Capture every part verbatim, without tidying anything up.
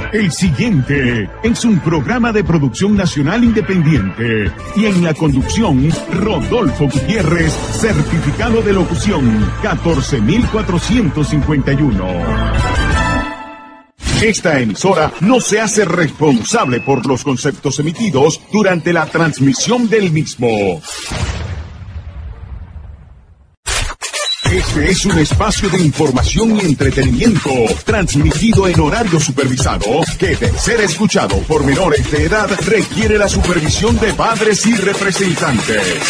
El siguiente es un programa de producción nacional independiente y en la conducción Rodolfo Gutiérrez, certificado de locución catorce mil cuatrocientos cincuenta y uno. Esta emisora no se hace responsable por los conceptos emitidos durante la transmisión del mismo. Este es un espacio de información y entretenimiento transmitido en horario supervisado que, de ser escuchado por menores de edad, requiere la supervisión de padres y representantes.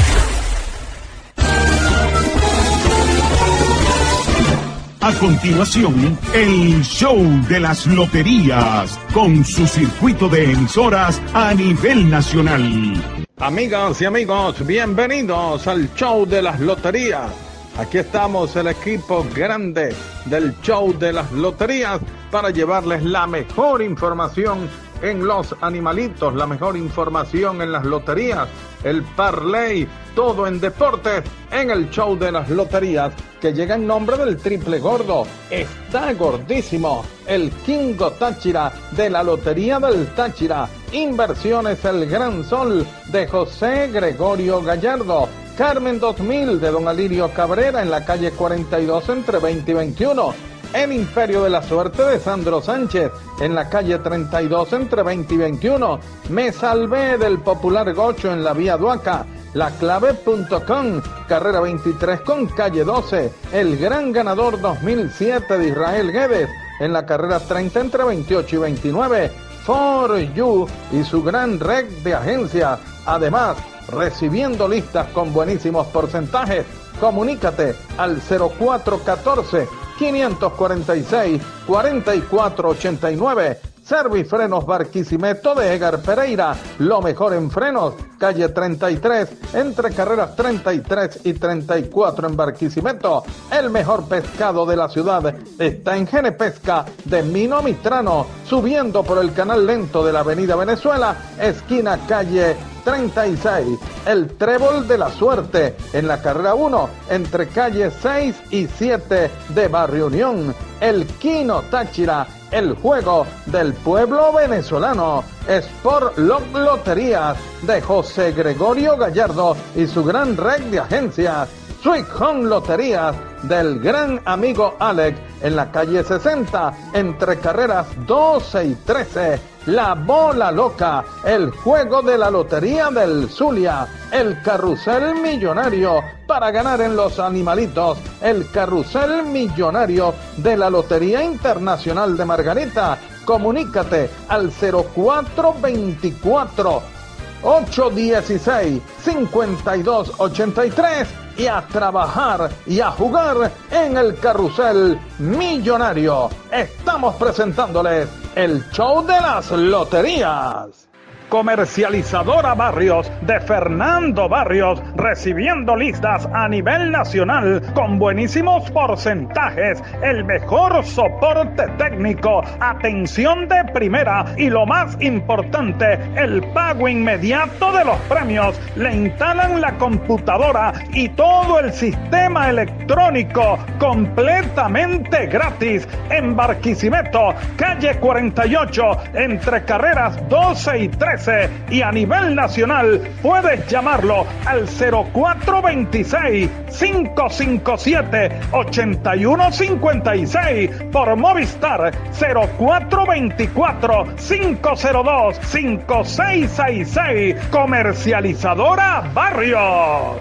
A continuación, el show de las loterías, con su circuito de emisoras a nivel nacional. Amigas y amigos, bienvenidos al show de las loterías. Aquí estamos, el equipo grande del show de las loterías, para llevarles la mejor información en los animalitos, la mejor información en las loterías, el parlay, todo en deportes, en el show de las loterías, que llega en nombre del triple gordo. Está gordísimo, el Kingo Táchira de la Lotería del Táchira. Inversiones El Gran Sol de José Gregorio Gallardo. Carmen dos mil de Don Alirio Cabrera en la calle cuarenta y dos entre veinte y veintiuno. El Imperio de la Suerte de Sandro Sánchez en la calle treinta y dos entre veinte y veintiuno. Me Salvé del Popular Gocho en la vía Duaca. La Clave punto com, carrera veintitrés con calle doce. El Gran Ganador dos mil siete de Israel Guedes en la carrera treinta entre veintiocho y veintinueve. For You y su gran red de agencias. Además, recibiendo listas con buenísimos porcentajes. Comunícate al cero cuatro uno cuatro, cinco cuatro seis, cuatro cuatro ocho nueve. Servifrenos Barquisimeto de Edgar Pereira, lo mejor en frenos, calle treinta y tres, entre carreras treinta y tres y treinta y cuatro en Barquisimeto. El mejor pescado de la ciudad está en Genepesca de Mino Mitrano, subiendo por el canal lento de la avenida Venezuela, esquina calle treinta y seis. El Trébol de la Suerte en la carrera uno, entre calle seis y siete de Barrio Unión. El Kino Táchira, el juego del pueblo venezolano. Sport Lot Loterías de José Gregorio Gallardo y su gran red de agencias. Sweet Home Loterías del gran amigo Alex en la calle sesenta, entre carreras doce y trece. La Bola Loca, el juego de la Lotería del Zulia. El Carrusel Millonario para ganar en los animalitos. El Carrusel Millonario de la Lotería Internacional de Margarita. Comunícate al cero cuatro veinticuatro, ocho dieciséis, cincuenta y dos ochenta y tres y a trabajar y a jugar en el Carrusel Millonario. Estamos presentándoles el show de las loterías. Comercializadora Barrios de Fernando Barrios, recibiendo listas a nivel nacional con buenísimos porcentajes, el mejor soporte técnico, atención de primera y lo más importante, el pago inmediato de los premios. Le instalan la computadora y todo el sistema electrónico completamente gratis en Barquisimeto, calle cuarenta y ocho, entre carreras doce y trece. Y a nivel nacional puedes llamarlo al cero cuatro veintiséis, cinco cinco siete, ocho uno cinco seis, por Movistar cero cuatro veinticuatro, cinco cero dos, cinco seis seis seis. Comercializadora Barrios.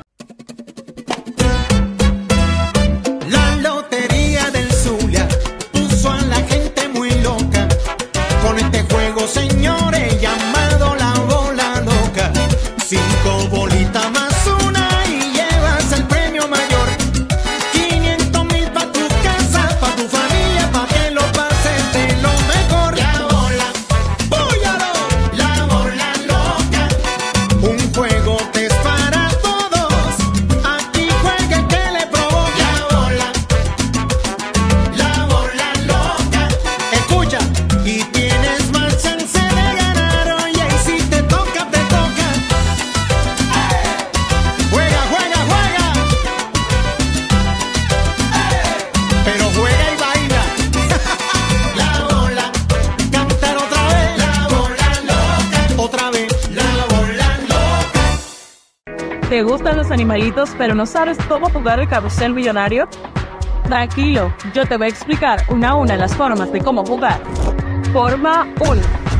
La Lotería del Zulia puso a la gente muy loca con este juego, señores, llamado la bola loca. Cinco bolitas más una y llevas el premio mayor. quinientos mil pa' tu casa, pa' tu familia, pa' que lo pases de lo mejor. La bola, búyalo, la bola loca. Un juego que es para todos. ¿Te gustan los animalitos pero no sabes cómo jugar el carrusel millonario? Tranquilo, yo te voy a explicar una a una las formas de cómo jugar. Forma uno.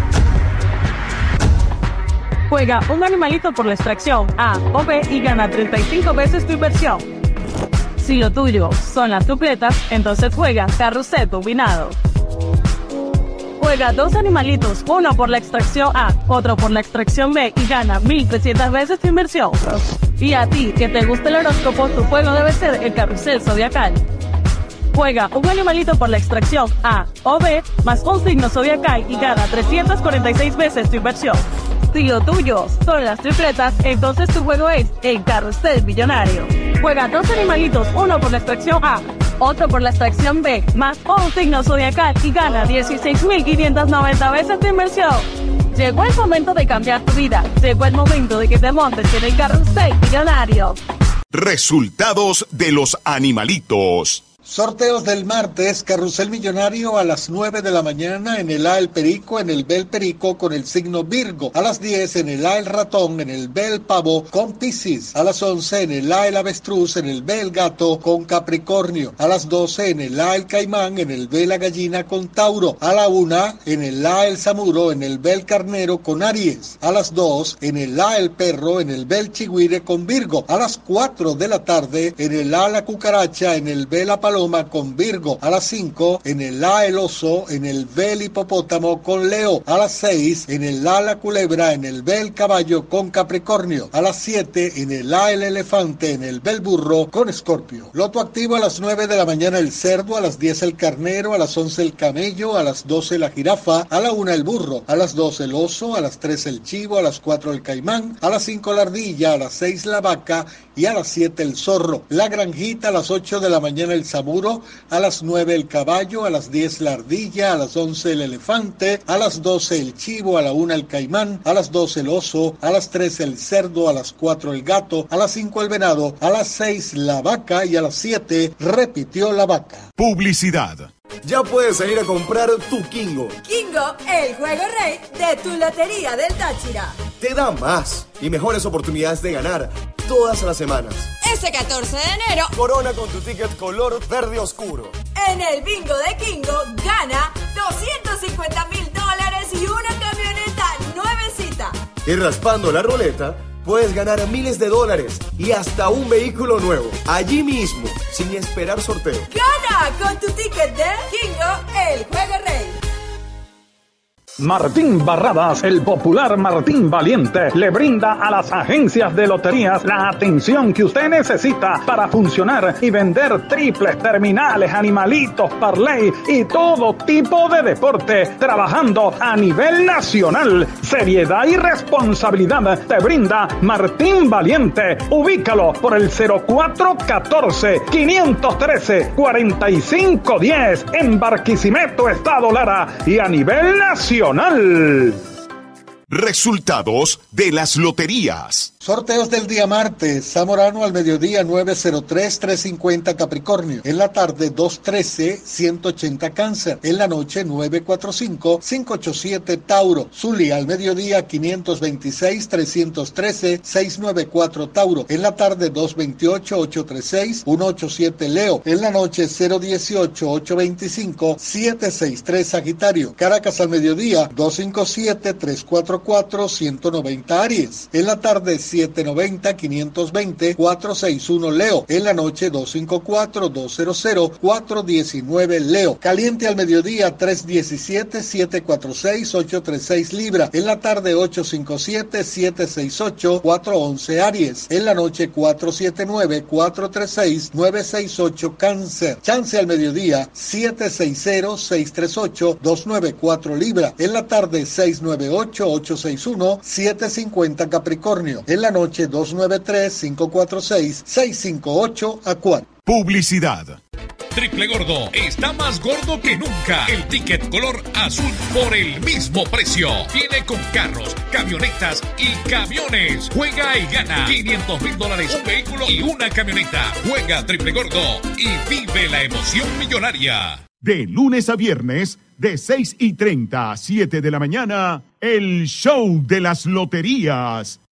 Juega un animalito por la extracción A o B y gana treinta y cinco veces tu inversión. Si lo tuyo son las tripletas, entonces juega carrusel combinado. Juega dos animalitos, uno por la extracción A, otro por la extracción B y gana mil trescientas veces tu inversión. Y a ti, que te gusta el horóscopo, tu juego debe ser el carrusel zodiacal. Juega un animalito por la extracción A o B más un signo zodiacal y gana trescientas cuarenta y seis veces tu inversión. Si lo tuyo son las tripletas, entonces tu juego es el carrusel millonario. Juega dos animalitos, uno por la extracción A, otro por la extracción B, más un signo zodiacal y gana dieciséis mil quinientas noventa veces tu inversión. Llegó el momento de cambiar tu vida. Llegó el momento de que te montes en el carrusel millonario. Resultados de los animalitos. Sorteos del martes, carrusel millonario a las nueve de la mañana en el A el Perico, en el B el Perico con el signo Virgo, a las diez en el A el Ratón, en el B el Pavo con Piscis, a las once en el A el Avestruz, en el B el Gato con Capricornio, a las doce en el A el Caimán, en el B la Gallina con Tauro, a la una en el A el Samuro, en el B el Carnero con Aries, a las dos en el A el Perro, en el B el Chigüire con Virgo, a las cuatro de la tarde en el A la Cucaracha, en el B la Paloma con Virgo, a las cinco en el A el Oso, en el B el Hipopótamo con Leo, a las seis en el A la Culebra, en el B el Caballo con Capricornio, a las siete en el A el Elefante, en el B el Burro con Escorpio. Loto activo a las nueve de la mañana el Cerdo, a las diez el Carnero, a las once el Camello, a las doce la Jirafa, a la una el Burro, a las doce el Oso, a las tres el Chivo, a las cuatro el Caimán, a las cinco la Ardilla, a las seis la Vaca y a las siete el Zorro. La Granjita a las ocho de la mañana el Samuro, a las nueve el Caballo, a las diez la Ardilla, a las once el Elefante, a las doce el Chivo, a la una el Caimán, a las doce el Oso, a las trece el Cerdo, a las cuatro el Gato, a las cinco el Venado, a las seis la Vaca y a las siete repitió la Vaca. Publicidad. Ya puedes salir a comprar tu Kingo. Kingo, el juego rey de tu lotería del Táchira. Te da más y mejores oportunidades de ganar todas las semanas. Este catorce de enero, corona con tu ticket color verde oscuro. En el bingo de Kingo, gana doscientos cincuenta mil dólares y una camioneta nuevecita. Y raspando la ruleta, puedes ganar miles de dólares y hasta un vehículo nuevo. Allí mismo, sin esperar sorteo. ¡Gana con tu ticket de Kingo, el juego rey! Martín Barradas, el popular Martín Valiente, le brinda a las agencias de loterías la atención que usted necesita para funcionar y vender triples, terminales, animalitos, parlay y todo tipo de deporte, trabajando a nivel nacional. Seriedad y responsabilidad te brinda Martín Valiente. Ubícalo por el cero cuatro uno cuatro, cinco uno tres, cuatro cinco uno cero en Barquisimeto, Estado Lara y a nivel nacional. Resultados de las loterías. Sorteos del día martes. Zamorano al mediodía nueve cero tres, trescientos cincuenta Capricornio. En la tarde dos trece, ciento ochenta Cáncer. En la noche nueve cuarenta y cinco, quinientos ochenta y siete Tauro. Zulia al mediodía quinientos veintiséis, trescientos trece, seiscientos noventa y cuatro Tauro. En la tarde dos veintiocho, ochocientos treinta y seis, ciento ochenta y siete Leo. En la noche cero dieciocho, ochocientos veinticinco, setecientos sesenta y tres Sagitario. Caracas al mediodía doscientos cincuenta y siete, trescientos cuarenta y cuatro, ciento noventa Aries. En la tarde setecientos noventa, quinientos veinte, cuatrocientos sesenta y uno Leo. En la noche doscientos cincuenta y cuatro, doscientos cero, cuatrocientos diecinueve Leo. Caliente al mediodía trescientos diecisiete, setecientos cuarenta y seis, ochocientos treinta y seis Libra. En la tarde ochocientos cincuenta y siete, setecientos sesenta y ocho, cuatrocientos once Aries. En la noche cuatrocientos setenta y nueve, cuatrocientos treinta y seis, novecientos sesenta y ocho Cáncer. Chance al mediodía setecientos sesenta, seiscientos treinta y ocho, doscientos noventa y cuatro Libra. En la tarde seiscientos noventa y ocho, ochocientos sesenta y uno, setecientos cincuenta Capricornio. En la noche doscientos noventa y tres, quinientos cuarenta y seis, seiscientos cincuenta y ocho Acuario. Publicidad. Triple Gordo está más gordo que nunca. El ticket color azul por el mismo precio. Viene con carros, camionetas y camiones. Juega y gana quinientos mil dólares, un vehículo y una camioneta. Juega Triple Gordo y vive la emoción millonaria. De lunes a viernes, de seis y treinta a siete de la mañana, el show de las loterías.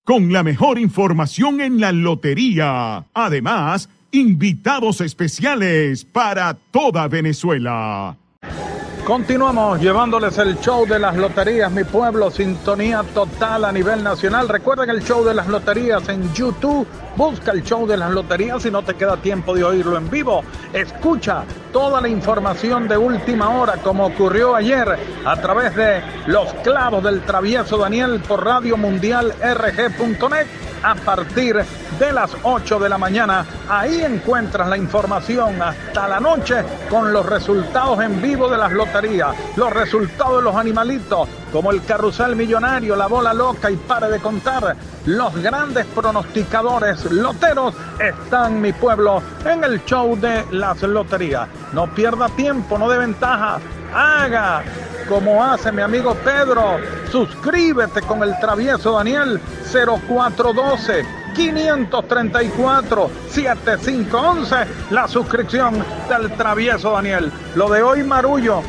con la mejor información en la lotería. Además, invitados especiales para toda Venezuela. Continuamos llevándoles el show de las loterías, mi pueblo, sintonía total a nivel nacional. Recuerden el show de las loterías en YouTube. Busca el show de las loterías si no te queda tiempo de oírlo en vivo. Escucha toda la información de última hora como ocurrió ayer a través de Los Clavos del Travieso Daniel por Radio Mundial R G punto net a partir de las ocho de la mañana. Ahí encuentras la información hasta la noche con los resultados en vivo de las loterías, los resultados de los animalitos como el carrusel millonario, la bola loca y pare de contar. Los grandes pronosticadores loteros están, mi pueblo, en el show de las loterías. No pierda tiempo, no dé ventaja. Haga como hace mi amigo Pedro. Suscríbete con el Travieso Daniel cero cuatro uno dos, cinco tres cuatro, siete cinco uno uno. La suscripción del Travieso Daniel. Lo de hoy, Marullo,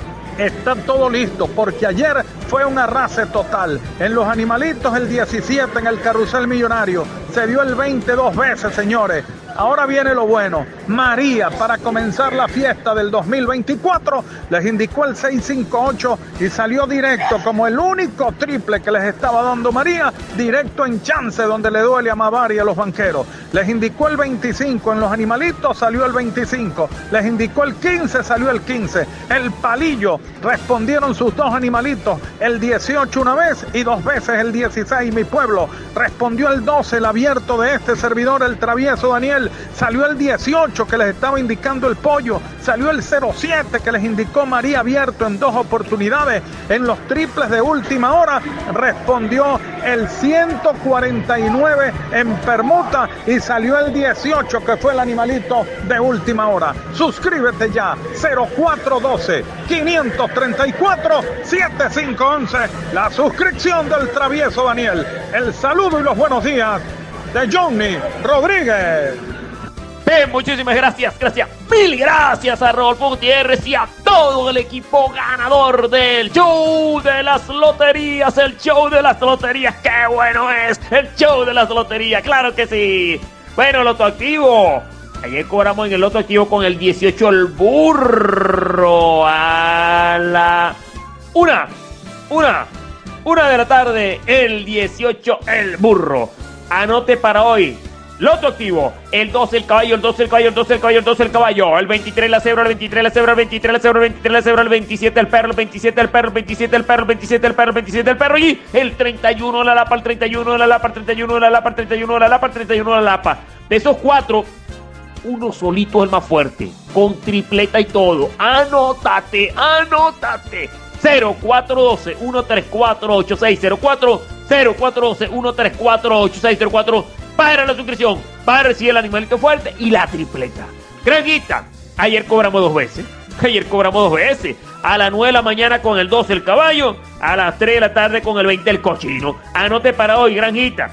está todo listo porque ayer fue un arrase total. En los animalitos el diecisiete en el carrusel millonario. Se dio el veinte dos veces, señores. Ahora viene lo bueno. María, para comenzar la fiesta del dos mil veinticuatro, les indicó el seiscientos cincuenta y ocho y salió directo como el único triple que les estaba dando María, directo en chance donde le duele a Mavari a los banqueros. Les indicó el veinticinco en los animalitos, salió el veinticinco. Les indicó el quince, salió el quince. El palillo, respondieron sus dos animalitos, el dieciocho una vez y dos veces el dieciséis, mi pueblo. Respondió el doce, el abierto de este servidor, el Travieso Daniel. Salió el dieciocho que les estaba indicando el pollo. Salió el cero siete que les indicó María abierto en dos oportunidades. En los triples de última hora respondió el ciento cuarenta y nueve en permuta y salió el dieciocho que fue el animalito de última hora. Suscríbete ya, cero cuatro uno dos, cinco tres cuatro, siete cinco uno uno. La suscripción del Travieso Daniel. El saludo y los buenos días de Johnny Rodríguez. Eh, muchísimas gracias, gracias, mil gracias a Rodolfo Gutiérrez y a todo el equipo ganador del show de las loterías, el show de las loterías, qué bueno es el show de las loterías, claro que sí. Bueno, Loto Activo, ayer cobramos en el Loto Activo con el dieciocho el burro a la una, una, una de la tarde, el dieciocho el burro. Anote para hoy. Loto Activo, el doce el caballo, el doce el caballo, el doce el caballo, el doce el caballo, el veintitrés la cebra, el veintitrés la cebra, el veintitrés la cebra, el veintitrés la cebra, el veintisiete el perro, el veintisiete el perro, el veintisiete el perro, el veintisiete el perro, el veintisiete el perro y el treinta y uno la lapa, el treinta y uno la lapa, el treinta y uno la lapa, el treinta y uno la lapa, el treinta y uno la lapa. De esos cuatro, uno solito es el más fuerte, con tripleta y todo. Anótate, anótate. cero cuatro uno dos, uno tres cuatro, ocho seis cero cuatro, cero cuatro uno dos, uno tres cuatro, ocho seis cero cuatro para la suscripción, para recibir el animalito fuerte y la tripleta. Granjita, ayer cobramos dos veces, ayer cobramos dos veces, a las nueve de la mañana con el doce el caballo, a las tres de la tarde con el veinte el cochino. Anote para hoy, Granjita.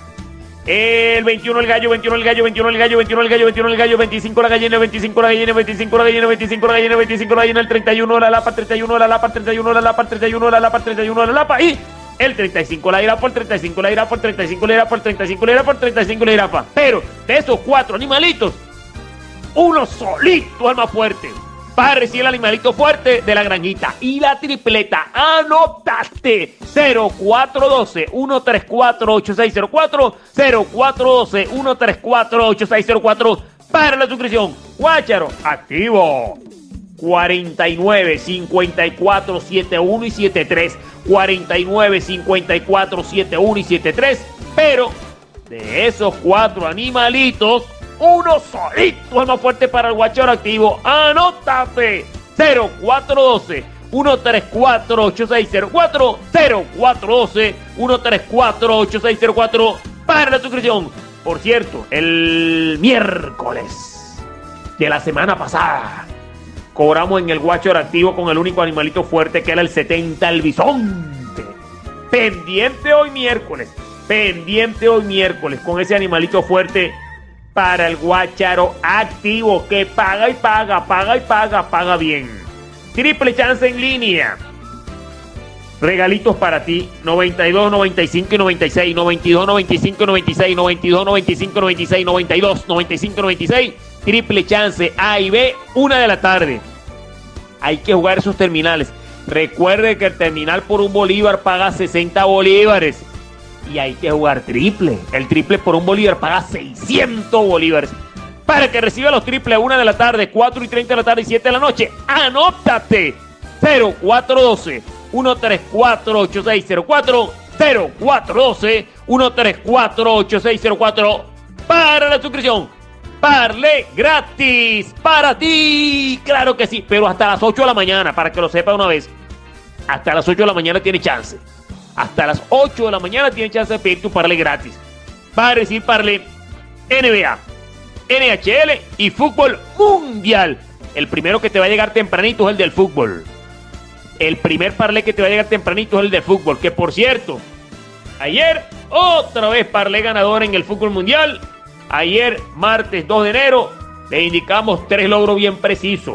El veintiuno el gallo, veintiuno el gallo, veintiuno el gallo, veintiuno el gallo, veintiuno el gallo, veinticinco la gallina, veinticinco la gallina, veinticinco la gallina, veinticinco la gallina, veinticinco la gallina, el treinta y uno la lapa, treinta y uno la lapa, treinta y uno la lapa, treinta y uno la lapa, treinta y uno la lapa y el treinta y cinco la irafa, el treinta y cinco la irafa, el treinta y cinco la irafa, el treinta y cinco la irafa, el treinta y cinco la irafa. Pero de esos cuatro animalitos, uno solito es el más fuerte. Para recibir el animalito fuerte de la granjita y la tripleta. Anótate. cero cuatro uno dos, uno tres cuatro, ocho seis cero cuatro, cero cuatro uno dos, uno tres cuatro, ocho seis cero cuatro para la suscripción. Guácharo, activo. cuarenta y nueve, cincuenta y cuatro, setenta y uno y setenta y tres. cuarenta y nueve, cincuenta y cuatro, setenta y uno y setenta y tres. Pero de esos cuatro animalitos, uno solito es más fuerte para el guacharo activo. Anótate. cero cuatro uno dos, uno tres cuatro, ocho seis cero cuatro, cero cuatro uno dos, uno tres cuatro, ocho seis cero cuatro para la suscripción. Por cierto, el miércoles de la semana pasada cobramos en el guacharo activo con el único animalito fuerte que era el setenta, el bisonte. Pendiente hoy miércoles, pendiente hoy miércoles con ese animalito fuerte para el guacharo activo que paga y paga, paga y paga, paga bien. Triple chance en línea. regalitos para ti, noventa y dos, noventa y cinco y noventa y seis, noventa y dos, noventa y cinco, noventa y seis, noventa y dos, noventa y cinco, noventa y seis, noventa y dos, noventa y cinco, noventa y seis, triple chance A y B, una de la tarde. Hay que jugar esos terminales. Recuerde que el terminal por un bolívar paga sesenta bolívares y hay que jugar triple. El triple por un bolívar paga seiscientos bolívares. Para que reciba los triples a una de la tarde, cuatro y treinta de la tarde y siete de la noche, anótate. cero cuatro uno dos, uno tres cuatro, ocho seis cero cuatro, cero cuatro uno dos, uno tres cuatro, ocho seis cero cuatro para la suscripción. Parle gratis para ti, claro que sí, pero hasta las ocho de la mañana, para que lo sepa una vez. Hasta las ocho de la mañana tiene chance. Hasta las ocho de la mañana tiene chance de pedir tu parle gratis. Va a recibir parle N B A, N H L y fútbol mundial. El primero que te va a llegar tempranito es el del fútbol. El primer parlé que te va a llegar tempranito es el de fútbol. Que por cierto, ayer otra vez parlé ganador en el fútbol mundial. Ayer, martes dos de enero, le indicamos tres logros bien precisos.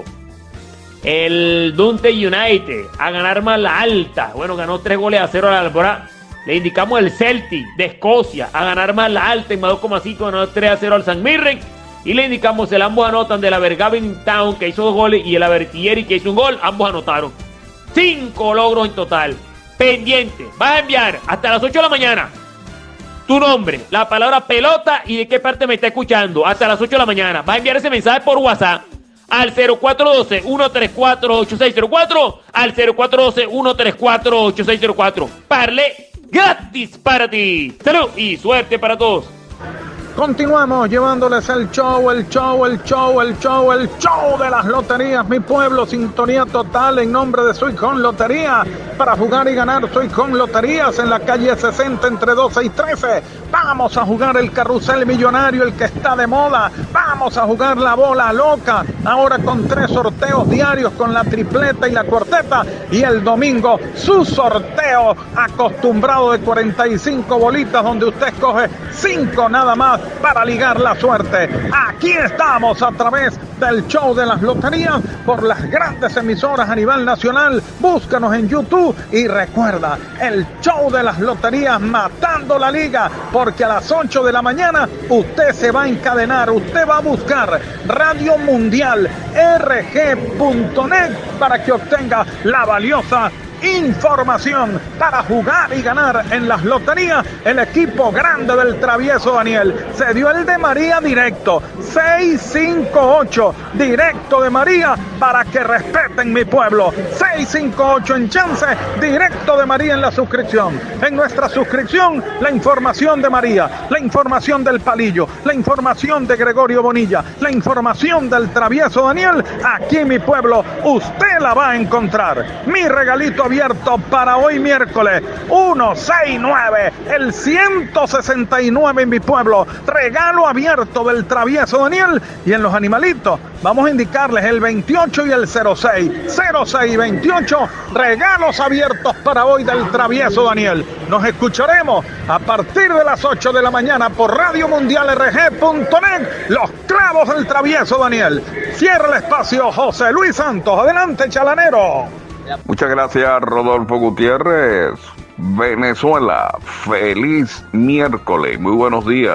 El Dundee United a ganar más la alta. Bueno, ganó tres goles a cero a la Alborada. Le indicamos el Celtic de Escocia a ganar más la alta en más dos coma cinco, ganó tres a cero al San Mirren. Y le indicamos el ambos anotan de la Bergaven Town, que hizo dos goles, y el Abertieri, que hizo un gol. Ambos anotaron. Cinco logros en total. Pendiente. Vas a enviar hasta las ocho de la mañana tu nombre, la palabra pelota y de qué parte me está escuchando. Hasta las ocho de la mañana. Vas a enviar ese mensaje por WhatsApp al cero cuatro uno dos, uno tres cuatro, ocho seis cero cuatro, al cero cuatro uno dos, uno tres cuatro, ocho seis cero cuatro. Parle gratis para ti. Salud y suerte para todos. Continuamos llevándoles el show, el show, el show, el show, el show de las loterías. Mi pueblo, sintonía total en nombre de Soy Con Lotería. Para jugar y ganar Soy Con Loterías en la calle sesenta entre doce y trece. Vamos a jugar el carrusel millonario, el que está de moda. Vamos a jugar la bola loca. Ahora con tres sorteos diarios con la tripleta y la cuarteta. Y el domingo su sorteo acostumbrado de cuarenta y cinco bolitas donde usted escoge cinco nada más para ligar la suerte. Aquí estamos a través del show de las loterías por las grandes emisoras a nivel nacional. Búscanos en YouTube y recuerda, el show de las loterías matando la liga, porque a las ocho de la mañana usted se va a encadenar, usted va a buscar Radio Mundial R G punto net para que obtenga la valiosa información para jugar y ganar en las loterías. El equipo grande del travieso Daniel se dio el de María directo, seis cinco ocho directo de María, para que respeten mi pueblo. Seis cinco ocho en chance directo de María en la suscripción. En nuestra suscripción, la información de María, la información del Palillo, la información de Gregorio Bonilla, la información del travieso Daniel. Aquí mi pueblo, usted la va a encontrar. Mi regalito abierto para hoy miércoles uno seis nueve, el ciento sesenta y nueve en mi pueblo, regalo abierto del travieso Daniel. Y en los animalitos vamos a indicarles el veintiocho y el cero seis, cero seis y veintiocho, regalos abiertos para hoy del travieso Daniel. Nos escucharemos a partir de las ocho de la mañana por Radio Mundial R G punto net, los clavos del travieso Daniel. Cierra el espacio José Luis Santos. Adelante, chalanero. Muchas gracias, Rodolfo Gutiérrez. Venezuela, feliz miércoles, muy buenos días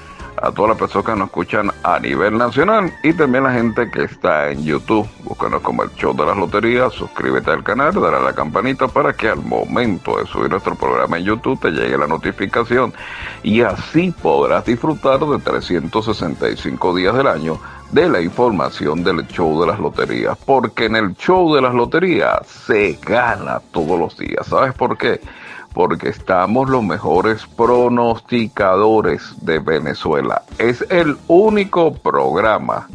a todas las personas que nos escuchan a nivel nacional y también la gente que está en YouTube. Búscanos como el show de las loterías, suscríbete al canal, dale a la campanita para que al momento de subir nuestro programa en YouTube te llegue la notificación y así podrás disfrutar de trescientos sesenta y cinco días del año de la información del show de las loterías, porque en el show de las loterías se gana todos los días. ¿Sabes por qué? Porque estamos los mejores pronosticadores de Venezuela. Es el único programa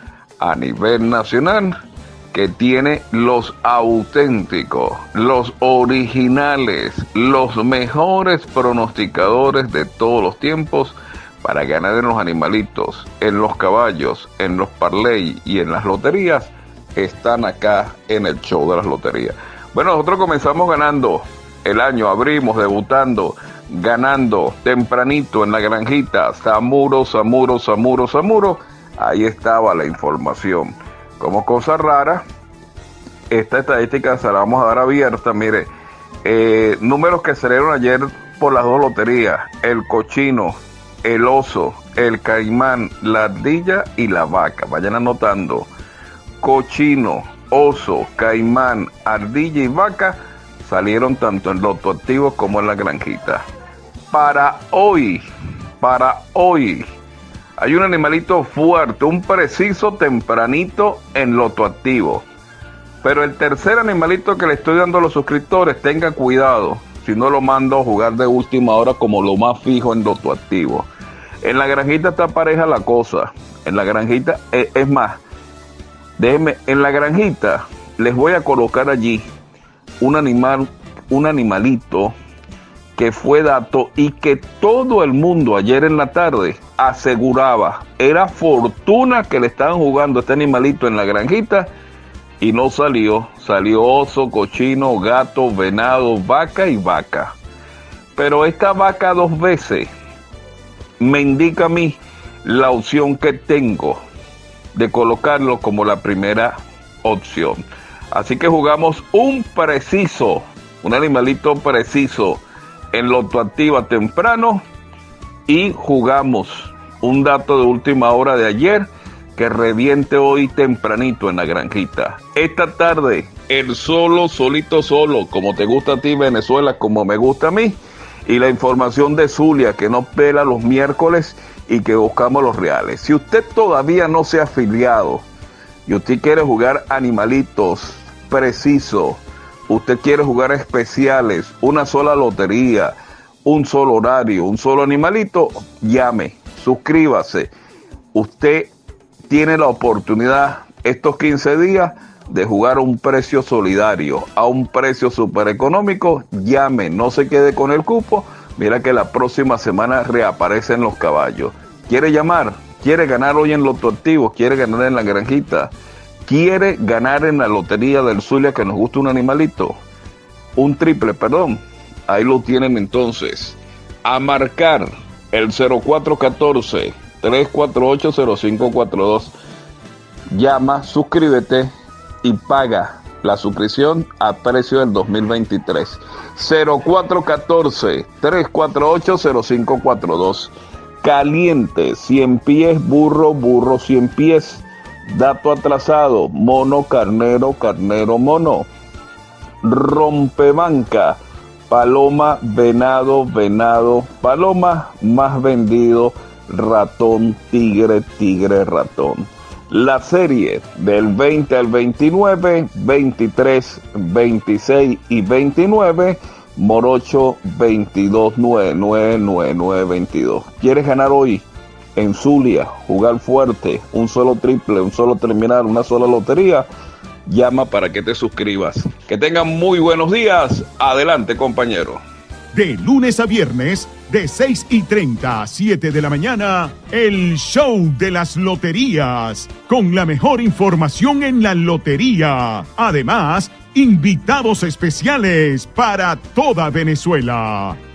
a nivel nacional que tiene los auténticos, los originales, los mejores pronosticadores de todos los tiempos para ganar en los animalitos, en los caballos, en los parlay y en las loterías. Están acá en el show de las loterías. Bueno, nosotros comenzamos ganando el año, abrimos debutando, ganando tempranito en la granjita, Samuro, Samuro, Samuro, Samuro. Ahí estaba la información. Como cosa rara, esta estadística se la vamos a dar abierta. Mire, Eh, números que salieron ayer por las dos loterías: el cochino, el oso, el caimán, la ardilla y la vaca. Vayan anotando: cochino, oso, caimán, ardilla y vaca salieron tanto en Loto Activo como en la granjita. Para hoy, para hoy, hay un animalito fuerte, un preciso tempranito en Loto Activo. Pero el tercer animalito que le estoy dando a los suscriptores, tenga cuidado, si no lo mando a jugar de última hora como lo más fijo en Loto Activo. En la granjita está pareja la cosa. En la granjita, eh, es más, déjenme, en la granjita les voy a colocar allí un animal, un animalito que fue dato y que todo el mundo ayer en la tarde aseguraba era fortuna que le estaban jugando a este animalito en la granjita. Y no salió, salió oso, cochino, gato, venado, vaca y vaca. Pero esta vaca dos veces me indica a mí la opción que tengo de colocarlo como la primera opción. Así que jugamos un preciso, un animalito preciso en Loto Activa temprano y jugamos un dato de última hora de ayer que reviente hoy tempranito en la granjita. Esta tarde, el solo, solito, solo, como te gusta a ti, Venezuela, como me gusta a mí, y la información de Zulia, que nos pela los miércoles y que buscamos los reales. Si usted todavía no se ha afiliado y usted quiere jugar animalitos precisos, usted quiere jugar especiales, una sola lotería, un solo horario, un solo animalito, llame, suscríbase. Usted tiene la oportunidad estos quince días de jugar a un precio solidario, a un precio súper económico. Llame, no se quede con el cupo. Mira que la próxima semana reaparecen los caballos. ¿Quiere llamar? ¿Quiere ganar hoy en Loto Activo? ¿Quiere ganar en la granjita? ¿Quiere ganar en la lotería del Zulia, que nos gusta un animalito? Un triple, perdón. Ahí lo tienen entonces. A marcar el cero cuatro uno cuatro, tres cuatro ocho, cero cinco cuatro dos. Llama, suscríbete y paga la suscripción a precio del dos mil veintitrés. cero cuatro uno cuatro, tres cuatro ocho, cero cinco cuatro dos. Caliente, cien pies, burro, burro, cien pies. Dato atrasado, mono, carnero, carnero, mono. Rompebanca, paloma, venado, venado, paloma. Más vendido, ratón, tigre, tigre, ratón. La serie del veinte al veintinueve, veintitrés, veintiséis y veintinueve, morocho veintidós, nueve nueve, nueve nueve, veintidós. ¿Quieres ganar hoy en Zulia, jugar fuerte, un solo triple, un solo terminal, una sola lotería? Llama para que te suscribas. Que tengan muy buenos días. Adelante, compañero. De lunes a viernes, de seis y treinta a siete de la mañana, el show de las loterías, con la mejor información en la lotería. Además, invitados especiales para toda Venezuela.